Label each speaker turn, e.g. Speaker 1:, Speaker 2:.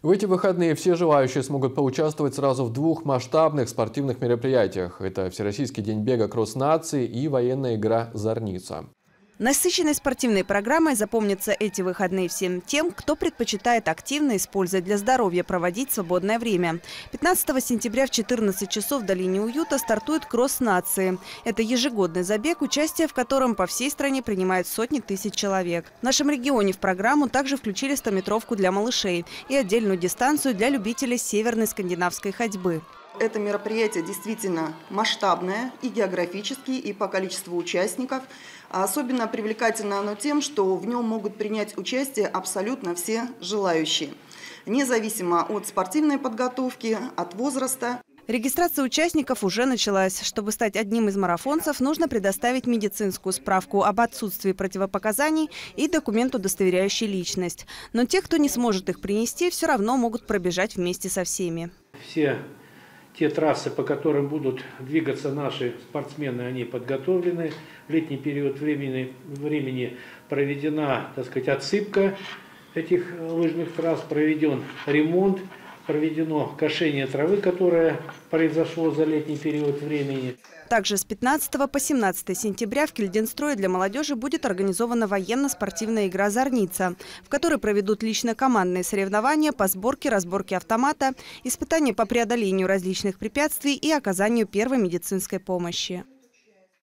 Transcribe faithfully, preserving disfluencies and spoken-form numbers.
Speaker 1: В эти выходные все желающие смогут поучаствовать сразу в двух масштабных спортивных мероприятиях. Это Всероссийский день бега «Кросс нации» и военная игра «Зорница».
Speaker 2: Насыщенной спортивной программой запомнятся эти выходные всем тем, кто предпочитает активно, используя для здоровья, проводить свободное время. пятнадцатого сентября в четырнадцать часов в долине Уюта стартует «Кросс нации». Это ежегодный забег, участие в котором по всей стране принимают сотни тысяч человек. В нашем регионе в программу также включили стометровку для малышей и отдельную дистанцию для любителей северной скандинавской ходьбы.
Speaker 3: Это мероприятие действительно масштабное и географически, и по количеству участников. Особенно привлекательно оно тем, что в нем могут принять участие абсолютно все желающие, независимо от спортивной подготовки, от возраста.
Speaker 2: Регистрация участников уже началась. Чтобы стать одним из марафонцев, нужно предоставить медицинскую справку об отсутствии противопоказаний и документ, удостоверяющий личность. Но те, кто не сможет их принести, все равно могут пробежать вместе со всеми.
Speaker 4: Все те трассы, по которым будут двигаться наши спортсмены, они подготовлены. В летний период времени, времени проведена, так сказать, отсыпка этих лыжных трасс, проведен ремонт, проведено кошение травы, которое произошло за летний период времени.
Speaker 2: Также с пятнадцатого по семнадцатое сентября в Кильденстрое для молодежи будет организована военно-спортивная игра «Зорница», в которой проведут лично-командные соревнования по сборке, разборке автомата, испытания по преодолению различных препятствий и оказанию первой медицинской помощи.